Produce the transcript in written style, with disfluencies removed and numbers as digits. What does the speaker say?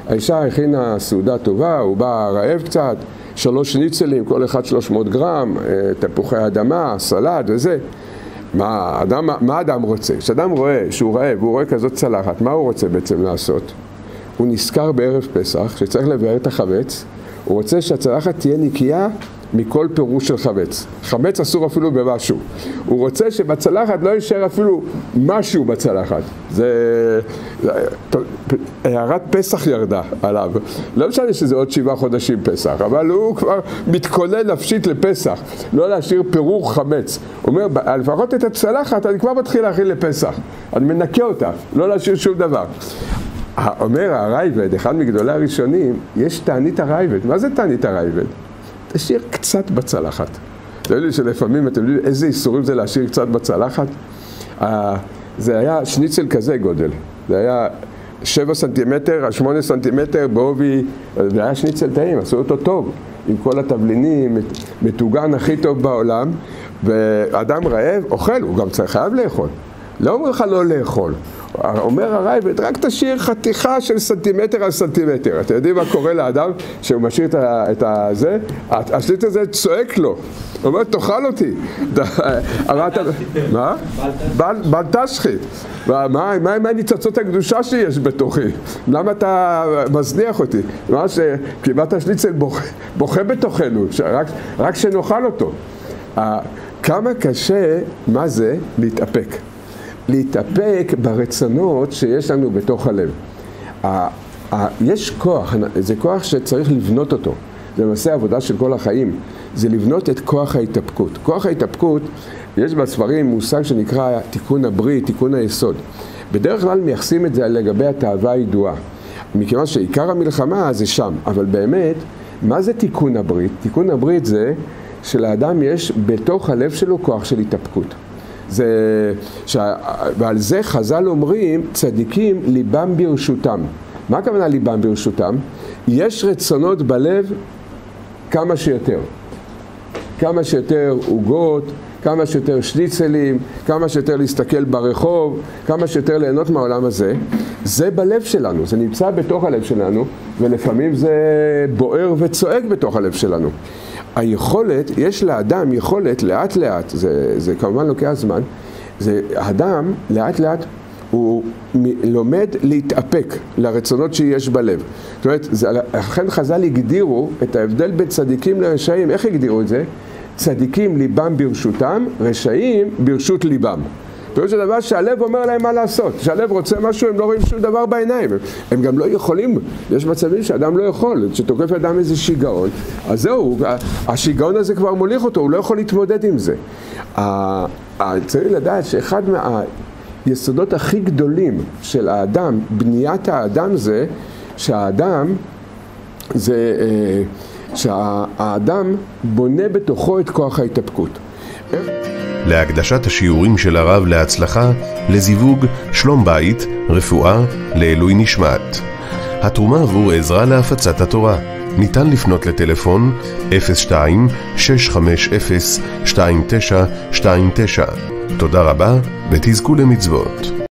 האישה הכינה סעודה טובה, הוא בא רעב קצת, 3 שניצלים, כל אחד 300 גרם, תפוחי אדמה, סלט וזה. מה אדם רוצה? כשאדם רואה שהוא רעב, הוא רואה כזאת צלחת, מה הוא רוצה בעצם לעשות? הוא נזכר בערב פסח, שצריך לבאר את החמץ, הוא רוצה שהצלחת תהיה נקייה מכל פירוש של חמץ. חמץ אסור אפילו במשהו. הוא רוצה שבצלחת לא יישאר אפילו משהו בצלחת. הערת פסח ירדה עליו. לא משנה שזה עוד 7 חודשים פסח, אבל הוא כבר מתכונן נפשית לפסח. לא להשאיר פירור חמץ. הוא אומר, לפחות את הצלחת אני כבר מתחיל להכין לפסח. אני מנקה אותה, לא להשאיר שום דבר. אומר הרייבד, אחד מגדולי הראשונים, יש תענית הרייבד. מה זה תענית הרייבד? תשאיר קצת בצלחת. אתם יודעים שלפעמים אתם יודעים איזה איסורים זה להשאיר קצת בצלחת? זה היה שניצל כזה גודל. זה היה 7 סנטימטר, 8 סנטימטר בעובי, זה היה שניצל טעים, עשו אותו טוב, עם כל התבלינים, מטוגן הכי טוב בעולם, ואדם רעב אוכל, הוא גם חייב לאכול. לא אומר לך לא לאכול. אומר הרייבד, רק תשאיר חתיכה של סנטימטר על סנטימטר. אתם יודעים מה קורה לאדם שהוא משאיר את זה? השליט הזה צועק לו. הוא אומר, תאכל אותי. מה? בל תשחית. מה עם הניצוצות הקדושה שיש בתוכי? למה אתה מזניח אותי? כמעט השליצל בוכה בתוכנו, רק שנאכל אותו. כמה קשה, מה זה? להתאפק. להתאפק ברצונות שיש לנו בתוך הלב. יש כוח, זה כוח שצריך לבנות אותו. זה למעשה העבודה של כל החיים. זה לבנות את כוח ההתאפקות. כוח ההתאפקות, יש בספרים מושג שנקרא תיקון הברית, תיקון היסוד. בדרך כלל מייחסים את זה לגבי התאווה הידועה. מכיוון שעיקר המלחמה זה שם. אבל באמת, מה זה תיקון הברית? תיקון הברית זה שלאדם יש בתוך הלב שלו כוח של התאפקות. ועל זה חז"ל אומרים, צדיקים ליבם ברשותם. מה הכוונה ליבם ברשותם? יש רצונות בלב כמה שיותר. כמה שיותר עוגות, כמה שיותר שניצלים, כמה שיותר להסתכל ברחוב, כמה שיותר ליהנות מהעולם הזה. זה בלב שלנו, זה נמצא בתוך הלב שלנו, ולפעמים זה בוער וצועק בתוך הלב שלנו. היכולת, יש לאדם יכולת לאט לאט, זה כמובן לוקח זמן, האדם לאט לאט הוא לומד להתאפק לרצונות שיש בלב. זאת אומרת, לכן חז"ל הגדירו את ההבדל בין צדיקים לרשעים. איך הגדירו את זה? צדיקים ליבם ברשותם, רשעים ברשות ליבם. פירוש הדבר שהלב אומר להם מה לעשות. כשהלב רוצה משהו, הם לא רואים שום דבר בעיניים. הם גם לא יכולים. יש מצבים שאדם לא יכול. כשתוקף אדם איזה שיגעון, אז זהו, השיגעון הזה כבר מוליך אותו, הוא לא יכול להתמודד עם זה. צריך לדעת שאחד מהיסודות הכי גדולים של האדם, בניית האדם זה, שהאדם בונה בתוכו את כוח ההתאפקות. להקדשת השיעורים של הרב להצלחה, לזיווג, שלום בית, רפואה, לעילוי נשמת. התרומה עבור עזרה להפצת התורה. ניתן לפנות לטלפון 02-650-2929. תודה רבה ותזכו למצוות.